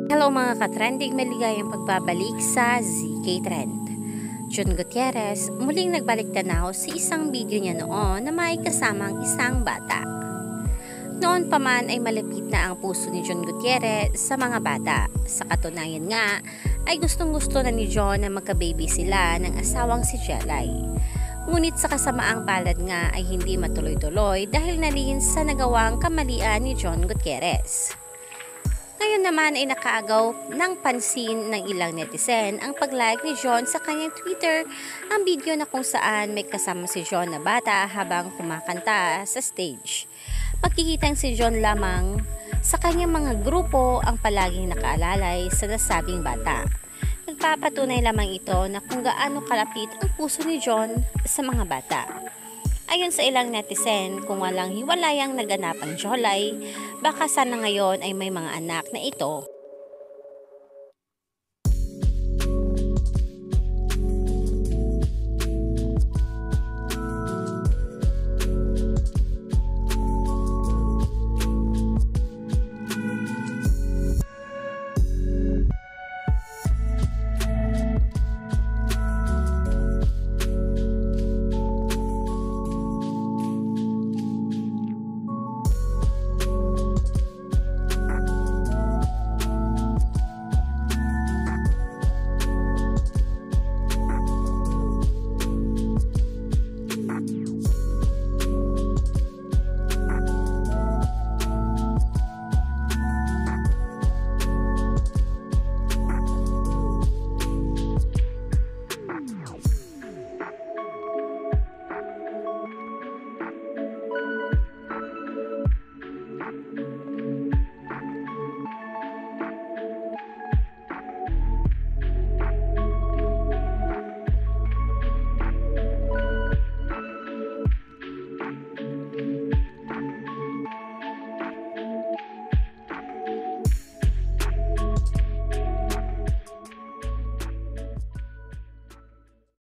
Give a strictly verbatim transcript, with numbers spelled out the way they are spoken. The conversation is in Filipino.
Hello mga ka-trending, maligayang pagbabalik sa Z K Trend. John Gutierrez muling nagbalik tanaw sa isang video niya noon na may kasamang isang bata. Noon pa man ay malapit na ang puso ni John Gutierrez sa mga bata. Sa katunayan nga ay gustong gusto na ni John na magka-baby sila ng asawang si Jelay. Ngunit sa kasamaang palad nga ay hindi matuloy-tuloy dahil nalihim sa nagawang kamalian ni John Gutierrez. Ngayon naman ay nakaagaw ng pansin ng ilang netizen ang pag-like ni John sa kanyang Twitter ang video na kung saan may kasama si John na bata habang kumakanta sa stage. Makikitang si John lamang sa kanyang mga grupo ang palaging nakaalalay sa nasabing bata. Nagpapatunay lamang ito na kung gaano kalapit ang puso ni John sa mga bata. Ayon sa ilang netizen, kung walang hiwalayang naganap ang Jolay, baka sana ngayon ay may mga anak na ito